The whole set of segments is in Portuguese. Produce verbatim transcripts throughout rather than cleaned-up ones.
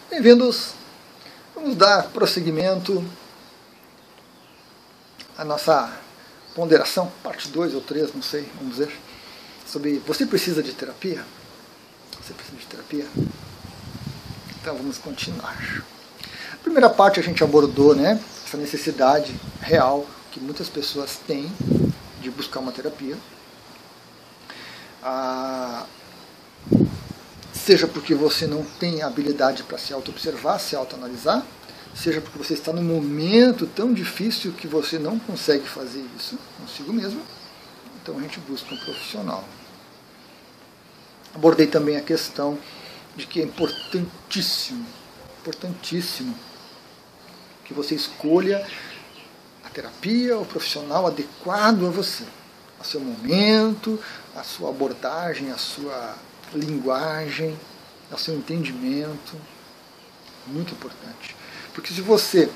Bem-vindos! Vamos dar prosseguimento à nossa ponderação, parte dois ou três, não sei, vamos dizer, sobre você precisa de terapia? Você precisa de terapia? Então vamos continuar. A primeira parte a gente abordou, né, essa necessidade real que muitas pessoas têm de buscar uma terapia. Ah, seja porque você não tem habilidade para se auto-observar, se auto-analisar, seja porque você está num momento tão difícil que você não consegue fazer isso consigo mesmo, então a gente busca um profissional. Abordei também a questão de que é importantíssimo, importantíssimo que você escolha a terapia, o profissional adequado a você, ao seu momento, a sua abordagem, a sua linguagem, ao seu entendimento. Muito importante. Porque se você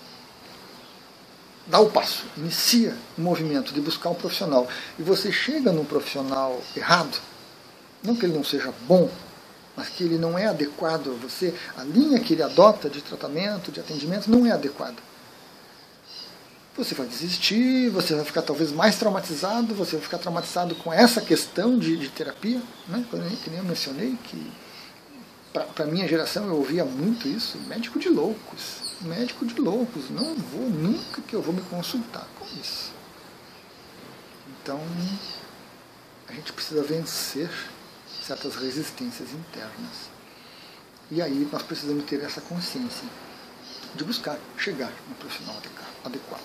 dá o passo, inicia o movimento de buscar um profissional, e você chega num profissional errado, não que ele não seja bom, mas que ele não é adequado a você, a linha que ele adota de tratamento, de atendimento, não é adequada. Você vai desistir, você vai ficar talvez mais traumatizado, você vai ficar traumatizado com essa questão de, de terapia, né? Que nem eu mencionei, que para a minha geração eu ouvia muito isso, médico de loucos, médico de loucos, não vou, nunca que eu vou me consultar com isso. Então, a gente precisa vencer certas resistências internas. E aí nós precisamos ter essa consciência de buscar chegar no profissional adequado.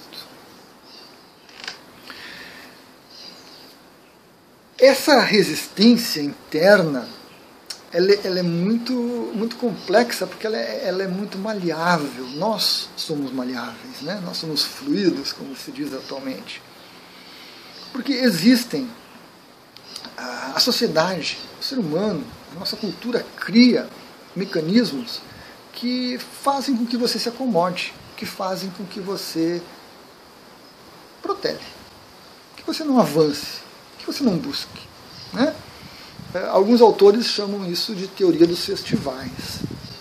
Essa resistência interna, ela, ela é muito, muito complexa, porque ela é, ela é muito maleável. Nós somos maleáveis, né? Nós somos fluidos, como se diz atualmente. Porque existem, a, a sociedade, o ser humano, a nossa cultura cria mecanismos que fazem com que você se acomode, que fazem com que você protege, que você não avance, que você não busque, né? Alguns autores chamam isso de teoria dos festivais.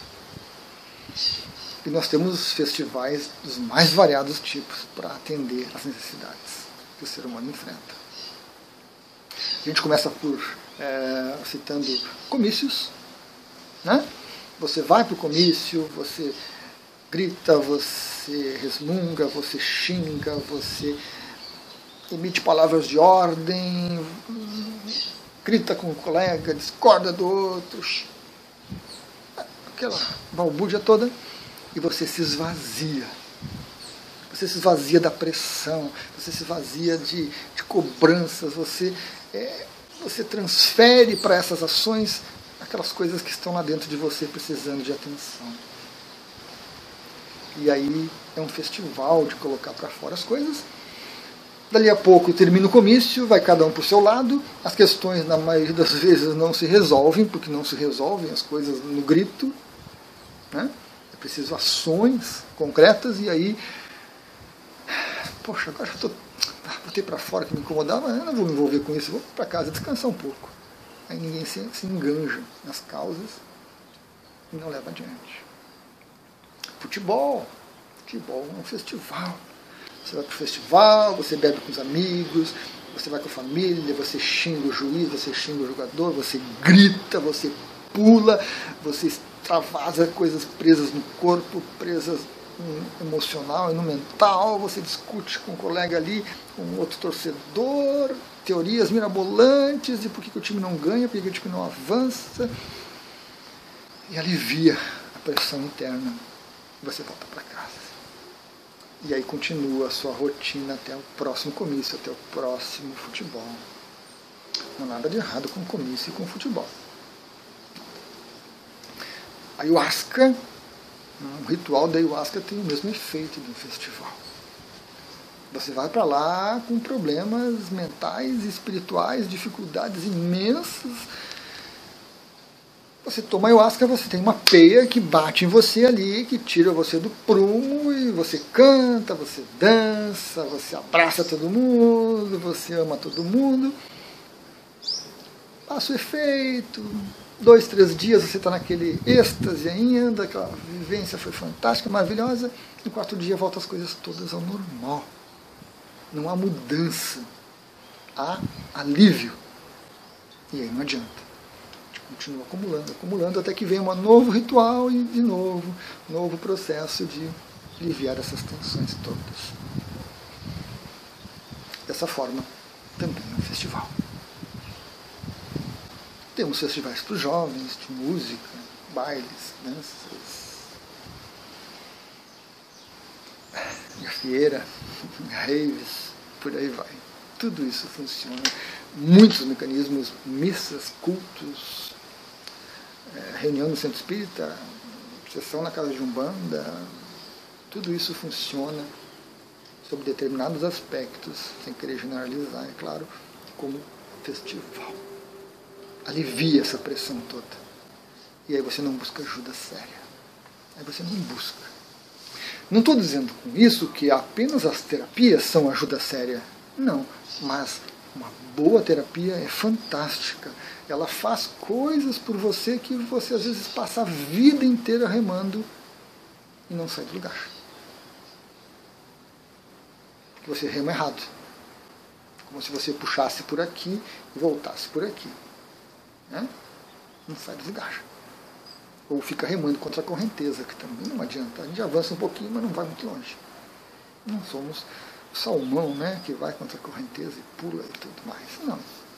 E nós temos festivais dos mais variados tipos para atender às necessidades que o ser humano enfrenta. A gente começa por é, citando comícios, né? Você vai para o comício, você grita, você resmunga, você xinga, você emite palavras de ordem, grita com o colega, discorda do outro, aquela balbúrdia toda, e você se esvazia. Você se esvazia da pressão, você se esvazia de, de cobranças, você, é, você transfere para essas ações aquelas coisas que estão lá dentro de você precisando de atenção. E aí é um festival de colocar para fora as coisas. Dali a pouco termina o comício, vai cada um para o seu lado, as questões na maioria das vezes não se resolvem, porque não se resolvem as coisas no grito, né? É preciso ações concretas, e aí, poxa, agora já estou, botei para fora que me incomodava, eu não vou me envolver com isso, vou para casa descansar um pouco. Aí ninguém se, se enganja nas causas e não leva adiante. Futebol, futebol é um festival. Você vai para o festival, você bebe com os amigos, você vai com a família, você xinga o juiz, você xinga o jogador, você grita, você pula, você extravasa coisas presas no corpo, presas no emocional e no mental, você discute com um colega ali, com outro torcedor, teorias mirabolantes de por que, que o time não ganha, por que, que o time não avança, e alivia a pressão interna. E você volta para casa. E aí continua a sua rotina até o próximo comício, até o próximo futebol. Não há nada de errado com comício e com futebol. A ayahuasca, um ritual da ayahuasca tem o mesmo efeito de um festival. Você vai para lá com problemas mentais, espirituais, dificuldades imensas. Você toma ayahuasca, você tem uma peia que bate em você ali, que tira você do prumo, e você canta, você dança, você abraça todo mundo, você ama todo mundo. Passa o efeito, dois, três dias você está naquele êxtase ainda, aquela vivência foi fantástica, maravilhosa, no quarto dia volta as coisas todas ao normal. Não há mudança, há alívio. E aí não adianta. A gente continua acumulando, acumulando, até que vem um novo ritual e, de novo, novo processo de aliviar essas tensões todas. Dessa forma, também é um festival. Temos festivais para os jovens, de música, bailes, danças, gafieira, raves, por aí vai. Tudo isso funciona. Muitos mecanismos, missas, cultos, é, reunião no centro espírita, sessão na casa de Umbanda, tudo isso funciona sob determinados aspectos, sem querer generalizar, é claro, como festival. Alivia essa pressão toda. E aí você não busca ajuda séria. Aí você não busca. Não estou dizendo com isso que apenas as terapias são ajuda séria. Não. Mas uma boa terapia é fantástica. Ela faz coisas por você que você às vezes passa a vida inteira remando e não sai do lugar. Porque você rema errado. Como se você puxasse por aqui e voltasse por aqui. Né? Não sai do lugar. Ou fica remando contra a correnteza, que também não adianta. A gente avança um pouquinho, mas não vai muito longe. Não somos o salmão, né, que vai contra a correnteza e pula e tudo mais. Não.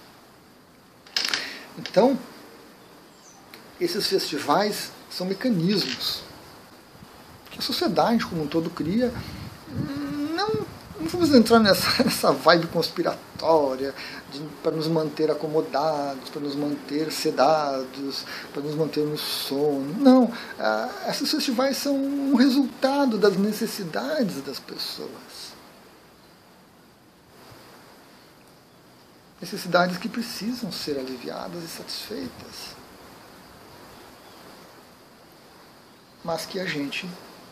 Então, esses festivais são mecanismos que a sociedade como um todo cria. Não, não vamos entrar nessa, nessa vibe conspiratória para nos manter acomodados, para nos manter sedados, para nos manter no sono. Não, ah, esses festivais são um resultado das necessidades das pessoas. Necessidades que precisam ser aliviadas e satisfeitas. Mas que a gente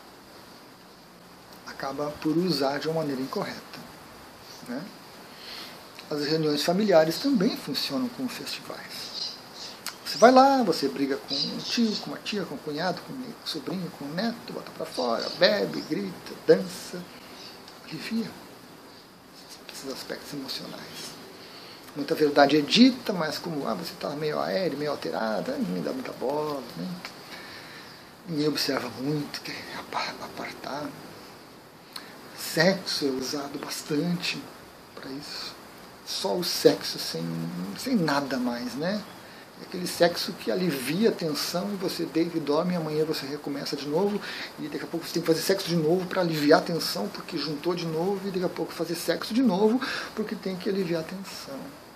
acaba por usar de uma maneira incorreta. Né? As reuniões familiares também funcionam como festivais. Você vai lá, você briga com um tio, com uma tia, com um cunhado, com um sobrinho, com um neto, bota pra fora, bebe, grita, dança, alivia esses aspectos emocionais. Muita verdade é dita, mas como ah, você está meio aéreo, meio alterado, ninguém dá muita bola, né? Ninguém observa muito, quer apartar. Sexo é usado bastante para isso. Só o sexo, sem, sem nada mais, né? É aquele sexo que alivia a tensão e você deita e dorme e amanhã você recomeça de novo e daqui a pouco você tem que fazer sexo de novo para aliviar a tensão porque juntou de novo e daqui a pouco fazer sexo de novo porque tem que aliviar a tensão.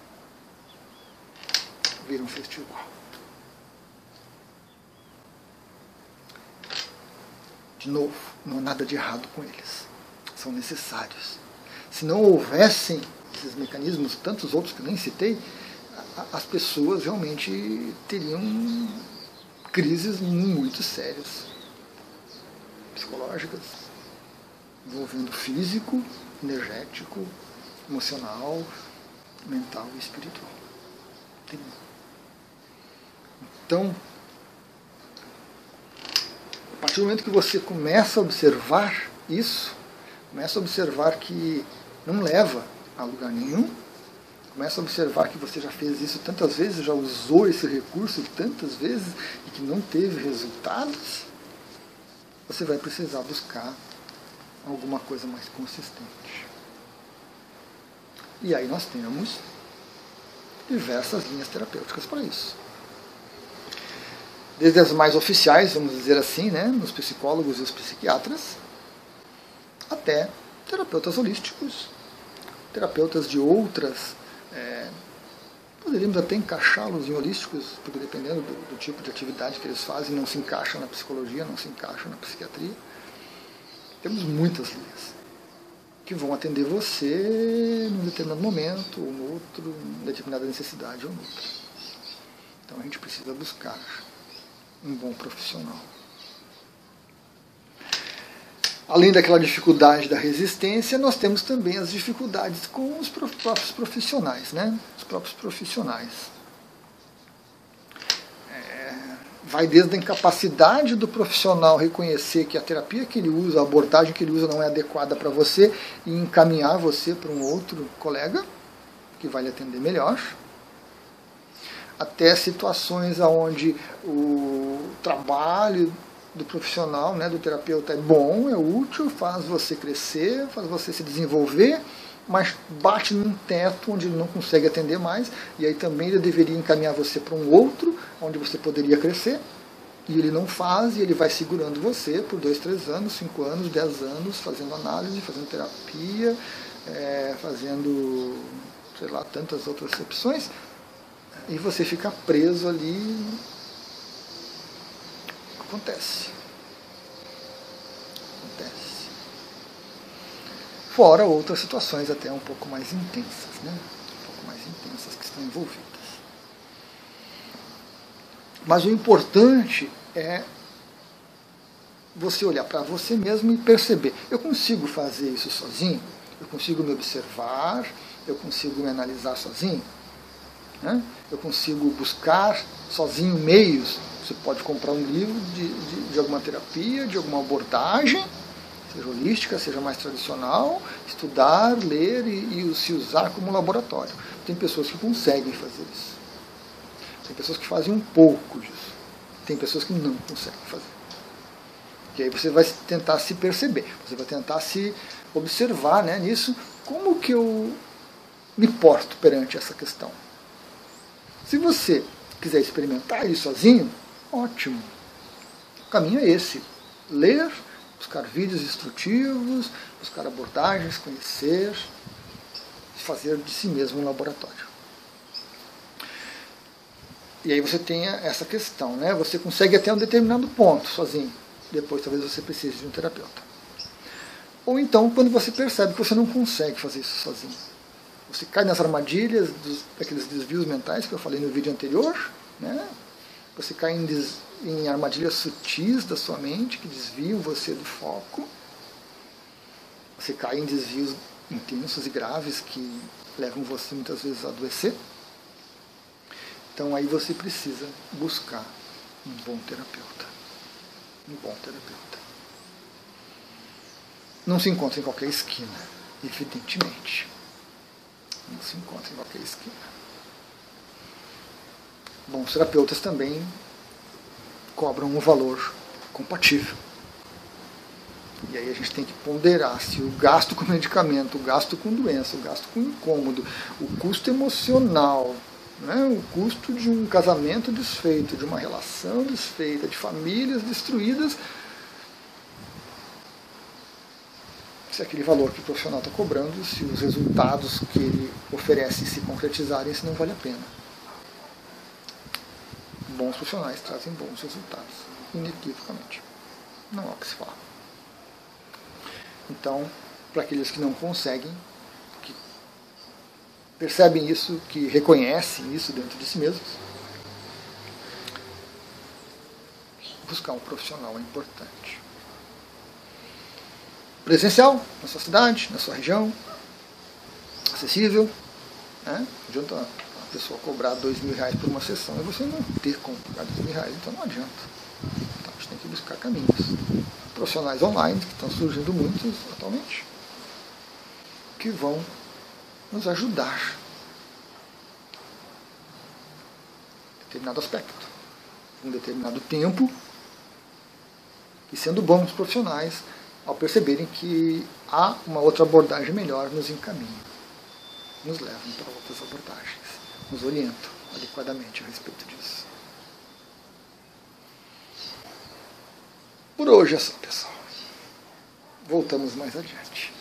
Vira um festival. De novo, não há nada de errado com eles. São necessários. Se não houvessem esses mecanismos, tantos outros que nem citei, as pessoas realmente teriam crises muito sérias, psicológicas, envolvendo físico, energético, emocional, mental e espiritual. Então, a partir do momento que você começa a observar isso, começa a observar que não leva a lugar nenhum, começa a observar que você já fez isso tantas vezes, já usou esse recurso tantas vezes e que não teve resultados, você vai precisar buscar alguma coisa mais consistente. E aí nós temos diversas linhas terapêuticas para isso. Desde as mais oficiais, vamos dizer assim, né, nos psicólogos e os psiquiatras, até terapeutas holísticos, terapeutas de outras, é, poderíamos até encaixá-los em holísticos, porque dependendo do, do tipo de atividade que eles fazem, não se encaixa na psicologia, não se encaixa na psiquiatria. Temos muitas linhas que vão atender você num determinado momento, ou no outro, em determinada necessidade ou noutra. Então a gente precisa buscar um bom profissional. Além daquela dificuldade da resistência, nós temos também as dificuldades com os próprios profissionais, né? Os próprios profissionais. vai desde a incapacidade do profissional reconhecer que a terapia que ele usa, a abordagem que ele usa não é adequada para você e encaminhar você para um outro colega que vai lhe atender melhor, até situações onde o trabalho do profissional, né, do terapeuta é bom, é útil, faz você crescer, faz você se desenvolver, mas bate num teto onde ele não consegue atender mais, e aí também ele deveria encaminhar você para um outro, onde você poderia crescer, e ele não faz, e ele vai segurando você por dois, três anos, cinco anos, dez anos, fazendo análise, fazendo terapia, é, fazendo, sei lá, tantas outras opções, e você fica preso ali. Acontece. Acontece. Fora outras situações até um pouco mais intensas, né? Um pouco mais intensas que estão envolvidas. Mas o importante é você olhar para você mesmo e perceber, eu consigo fazer isso sozinho? Eu consigo me observar? Eu consigo me analisar sozinho? Né? Eu consigo buscar sozinho meios? Você pode comprar um livro de, de, de alguma terapia, de alguma abordagem, seja holística, seja mais tradicional, estudar, ler e, e se usar como laboratório. Tem pessoas que conseguem fazer isso. Tem pessoas que fazem um pouco disso. Tem pessoas que não conseguem fazer. E aí você vai tentar se perceber, você vai tentar se observar, né, nisso, como que eu me porto perante essa questão. Se você quiser experimentar isso sozinho, ótimo. O caminho é esse. Ler, buscar vídeos instrutivos, buscar abordagens, conhecer, fazer de si mesmo um laboratório. E aí você tem essa questão, né? Você consegue até um determinado ponto sozinho. Depois talvez você precise de um terapeuta. Ou então quando você percebe que você não consegue fazer isso sozinho. Você cai nas armadilhas dos, daqueles desvios mentais que eu falei no vídeo anterior, né? Você cai em, des, em armadilhas sutis da sua mente que desviam você do foco. Você cai em desvios intensos e graves que levam você muitas vezes a adoecer. Então aí você precisa buscar um bom terapeuta. Um bom terapeuta. Não se encontra em qualquer esquina, evidentemente. Não se encontra em qualquer esquina. Bons terapeutas também cobram um valor compatível. E aí a gente tem que ponderar se o gasto com medicamento, o gasto com doença, o gasto com incômodo, o custo emocional, né, o custo de um casamento desfeito, de uma relação desfeita, de famílias destruídas, se aquele valor que o profissional está cobrando, se os resultados que ele oferece se concretizarem, isso não vale a pena. Bons profissionais trazem bons resultados, inequivocamente. Não há o que se falar. Então, para aqueles que não conseguem, que percebem isso, que reconhecem isso dentro de si mesmos, buscar um profissional é importante. Presencial, na sua cidade, na sua região, acessível, né? Não adianta a pessoa cobrar dois mil reais por uma sessão e você não ter como pagar dois mil reais, então não adianta. Então a gente tem que buscar caminhos. Profissionais online, que estão surgindo muitos atualmente, que vão nos ajudar em determinado aspecto, em um determinado tempo, e sendo bons profissionais, ao perceberem que há uma outra abordagem melhor, nos encaminham, nos levam para outras abordagens, nos orientam adequadamente a respeito disso. Por hoje é só, pessoal. Voltamos mais adiante.